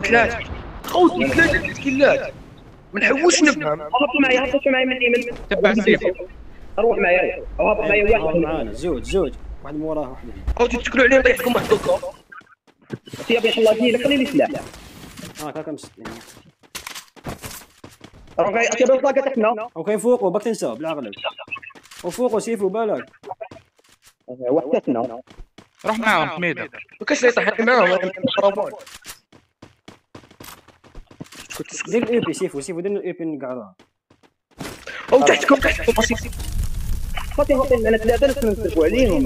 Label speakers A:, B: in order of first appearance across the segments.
A: ثلاثة خوتي، ثلاثة كيلات ما نحوش نفهم.
B: هبطوا معايا من اليمين.
C: تبع السيف.
B: روح معايا او هبط معايا واحد
D: معانا زوج واحد موراه واحد.
A: خوتي تسكروا عليهم طيحكم واحد دوكا.
B: سير يا الله يدير خلي لي سلاح.
D: كاكا مسكين.
B: روح معايا اكيد طاقه تحنا.
D: او كاين فوقه باك تنسى بالعقل. وفوقه سيفو بالك.
B: وحدتنا.
C: روح معاهم حميده.
A: ما كاش اللي يطيح معاهم خربان.
D: دير الاي بي سيفو دير الاي بي نقعدوها.
A: او تحتكم
B: خاطي انا ثلاثه نسلكوا عليهم.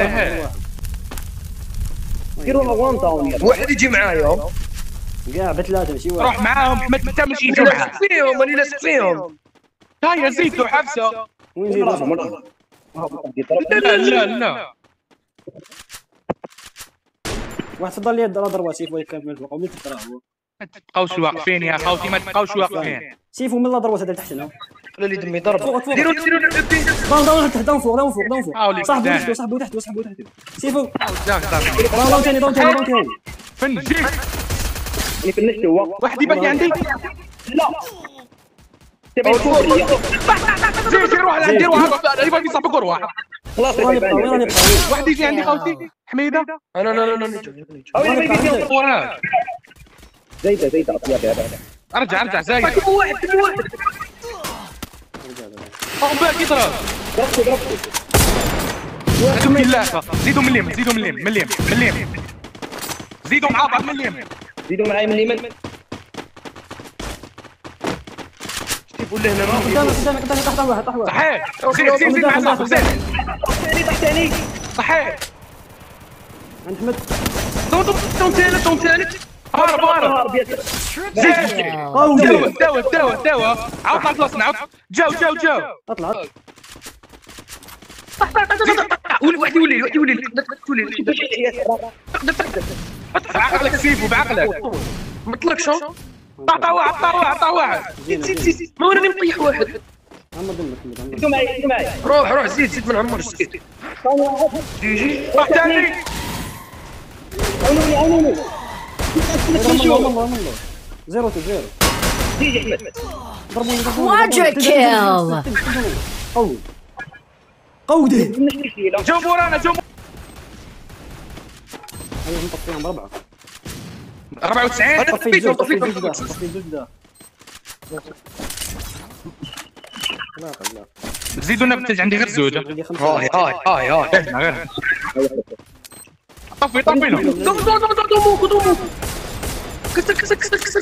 B: ديروها وان داون.
A: واحد يجي معايا
D: كاع بثلاثه ماشي واحد.
C: روح معاهم حمد انت ماشي يجوا معاهم.
A: فيهم راني لاصق فيهم.
C: هيا زيدوا حبسه.
D: وين زيدوا؟
C: لا
D: واحد فضل لي ضربه سيفو كان من الفوق ومن تحت راه هو.
C: ما تبقاوش واقفين يا خوتي، ما تبقاوش واقفين.
D: سيفو من لا ضربه هذا تحت هنا.
A: خلي لي دمي ضرب.
D: فوق.
A: ديروا
D: داون تحت داون فوق صاحبو
C: حاولي
D: تحت صاحبو تحت سيفو
C: داك
D: داون ثاني
C: فن جيت
B: اللي فنشت هو
C: واحد يبقى عندي.
B: لا تبي تفوق
C: زي روح ندير واحد يبغى يصاحبك واحد.
B: خلاص
D: وين نبقى
C: واحد يجي عندي خوتي حميده.
A: انا
C: وراك
B: زيد
C: ارجع زايد.
A: واحد
C: او باقي يضرب. هذوك بالله زيدوا من اليمين زيدوا مع بعض من اليمين.
B: زيدوا معايا من اليمين.
A: يقول له هنا
D: قدامك تحت واحد
C: صحيح زيد مع صاحبك زيد.
B: تحتاني
C: صحيح
D: عند حمد.
A: طون ثالث
C: هارب
D: قوي
C: داوا عاود مع خلصنا عاود. جاو
D: اطلع
A: واحد يولي
C: بعقلك سيفو بعقلك.
A: ما طلقش.
C: عطا واحد
A: زيد ما راني مطيح واحد.
D: عمر دمك
B: زيدوا معايا
A: روح زيد من عمر زيد. جي
C: واحد ثاني.
B: عونوني
D: والله 0-0
B: جيجي احمد.
D: ضربوني
E: Quadra kill.
D: قودي
B: مش مشكله.
C: جو ورانا
D: هيا نطفيهم بربعه
C: 94.
D: طفي الزوج ده لا
C: زيدوا نبتج عندي غير زوجة.
D: عندي 5
A: هاي
C: غير طفينا
A: دومو كسر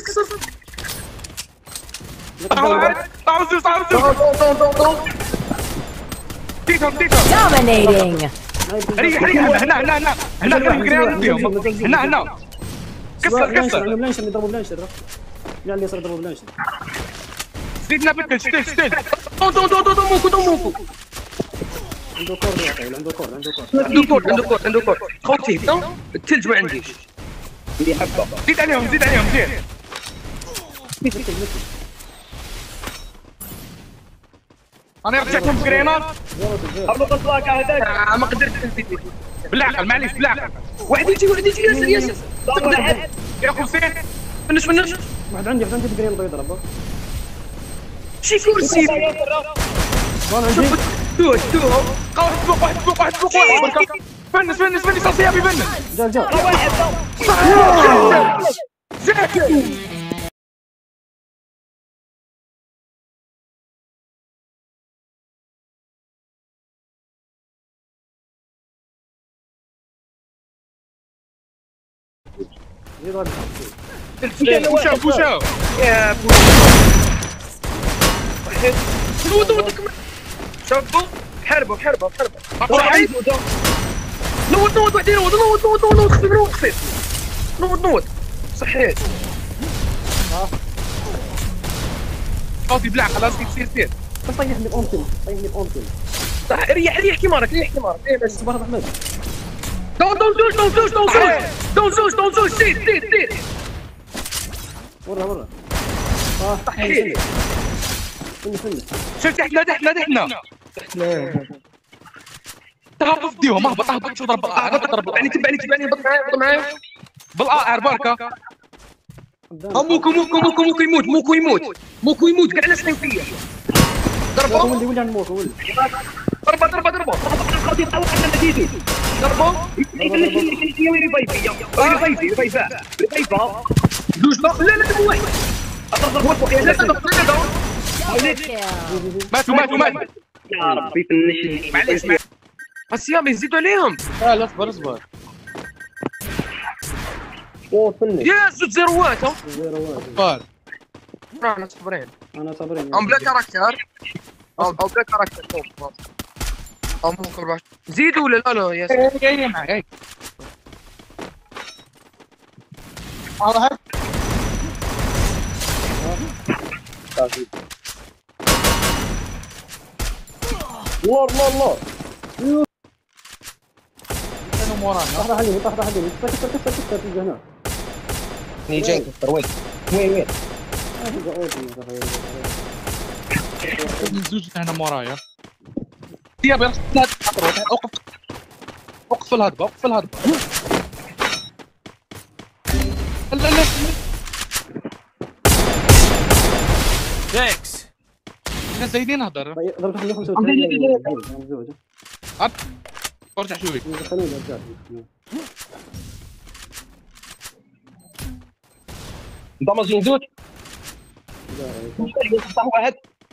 C: تيتهم
E: Dominating.
C: ريح هنا كسر
D: بلانشر نضربوا بلانشر لا اللي يصير يضربوا بلانشر.
C: زيدنا بدل ستيل
A: دومو
D: عنده كور
A: عنده كور خوتي الثلج ما عنديش.
B: اللي حبه
C: زيد عليهم انا رجعتهم بكريمات.
B: هبط الطاقه هذاك.
A: ما قدرت نزيد
C: بالعقل معليش بالعقل.
A: واحد يجي ياسر
B: واحد
C: يا حسين
A: فنش
D: واحد عندي بكريم بغى يضربه.
A: شي كرسي واحد فوق فنش صافي فنش
D: جا
C: بوشاو
A: يا بو شوفوا حربوا نوض وحدين نوض خفيف نوض صحيت
C: صوتي بلع خلاص سير
D: طيحني بأونتل
A: صح ريح كيمارك ايه بس
D: صباح احمد
A: دون زوج سير
D: ورا
A: صحيت
D: فن
C: شفت احنا تهبط فيهم اهبط شو ضرب
A: يعني تبعني بط معايا
C: بالآر بركة
A: موكو يموت كاع الناس فيا. ضربوا
D: ولي عند موكو ولي.
A: ضربوا
B: خاطي طلق عندنا زيدو
A: ضربوا
B: ريفايفا
A: جوج لا واحد
E: Double kill.
C: ماتوا
B: يا ربي في النشل
A: معليش الصيام يزيدوا عليهم.
C: لا اصبر
B: وصلني
A: يا زوج زيروات اهو.
C: صبر
A: رانا صابرين
D: انا صابرين
A: ام بلا كاركتر او بلا كاركتر او مو 14 زيدوا ولا لا يا
C: جاي معك هذا
B: الله
C: كانوا مورانا
D: طاح عليه كسر هنا
B: ني جاي وين
C: الزوج هنا مورايا يا بس لا وقف الهضبه لا
A: تاكس
C: احنا زايدين نهضر
D: ضربت 135
C: ارجع شوي
D: خليني ارجع
B: ضمز ينزوت واحد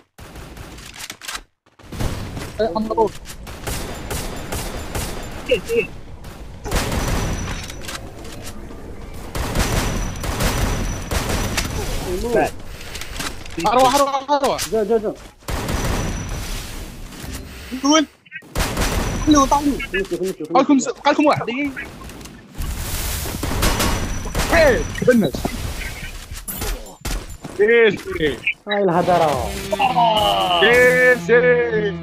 C: امرود اروح
D: جا
C: وين كلهم طعموا قالكم واحد بالناس
D: هاي الهدرة
C: ايه